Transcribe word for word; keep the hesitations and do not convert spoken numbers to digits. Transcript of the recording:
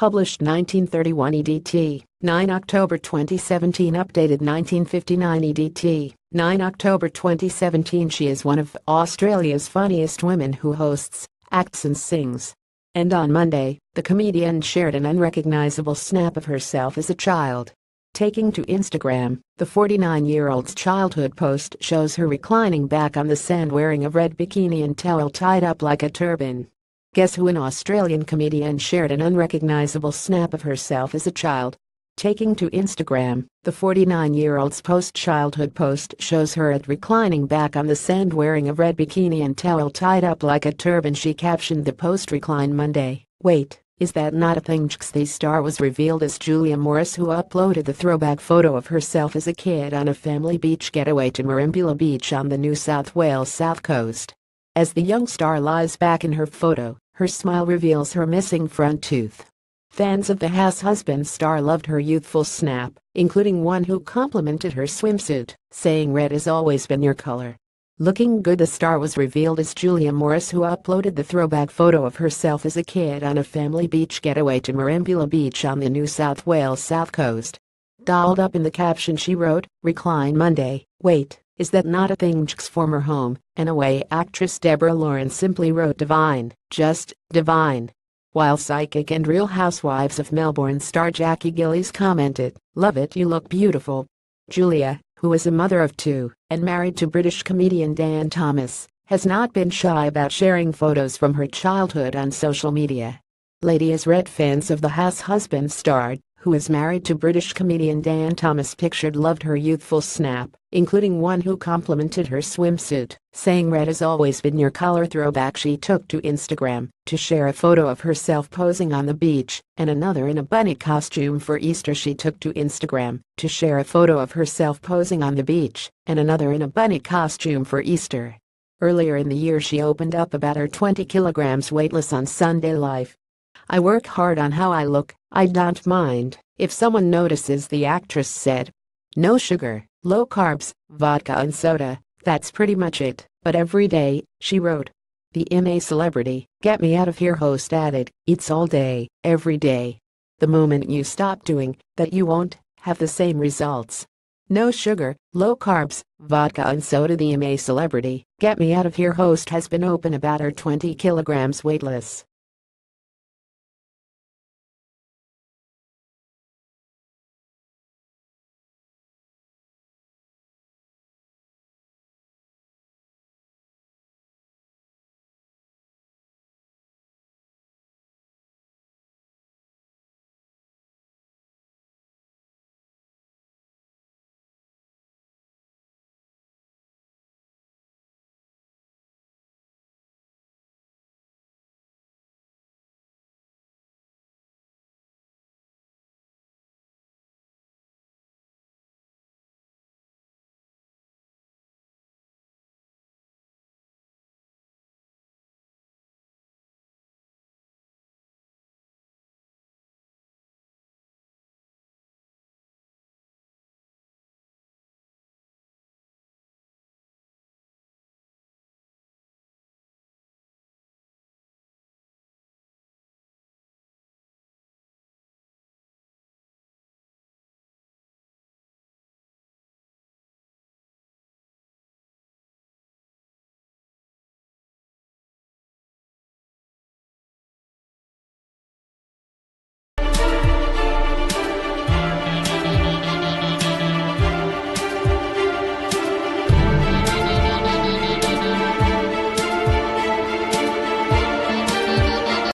Published nineteen thirty-one E D T, nine October twenty seventeen. Updated nineteen fifty-nine E D T, nine October twenty seventeen. She is one of Australia's funniest women who hosts, acts and sings. And on Monday, the comedian shared an unrecognizable snap of herself as a child. Taking to Instagram, the forty-nine-year-old's childhood post shows her reclining back on the sand wearing a red bikini and towel tied up like a turban. Guess who? An Australian comedian shared an unrecognizable snap of herself as a child. Taking to Instagram, the forty-nine-year-old's post-childhood post shows her at reclining back on the sand wearing a red bikini and towel tied up like a turban. She captioned the post, "Recline Monday, wait, is that not a thing?" The star was revealed as Julia Morris, who uploaded the throwback photo of herself as a kid on a family beach getaway to Merimbula Beach on the New South Wales south coast. As the young star lies back in her photo, her smile reveals her missing front tooth. Fans of the House Husbands star loved her youthful snap, including one who complimented her swimsuit, saying, "Red has always been your color." Looking good, the star was revealed as Julia Morris, who uploaded the throwback photo of herself as a kid on a family beach getaway to Merimbula Beach on the New South Wales south coast. Dolled up in the caption she wrote, "Recline Monday, wait, is that not a thing?" Former home and away actress Deborah Lawrence simply wrote, "Divine, just divine." While psychic and Real Housewives of Melbourne star Jackie Gillies commented, "Love it, you look beautiful." Julia, who is a mother of two and married to British comedian Dan Thomas, has not been shy about sharing photos from her childhood on social media. Lady has read fans of the House Husbands star, who is married to British comedian Dan Thomas, pictured loved her youthful snap, including one who complimented her swimsuit, saying, "Red has always been your color." Throwback she took to Instagram to share a photo of herself posing on the beach, and another in a bunny costume for Easter. She took to Instagram to share a photo of herself posing on the beach, and another in a bunny costume for Easter. Earlier in the year, she opened up about her twenty kilograms weight loss on Sunday Live. "I work hard on how I look, I don't mind if someone notices," the actress said. "No sugar, low carbs, vodka and soda, that's pretty much it, but every day," she wrote. The M A celebrity, "Get Me Out of Here" host added, "It's all day, every day. The moment you stop doing that, you won't have the same results. No sugar, low carbs, vodka and soda." The M A celebrity, "Get Me Out of Here" host has been open about her twenty kilograms weight loss.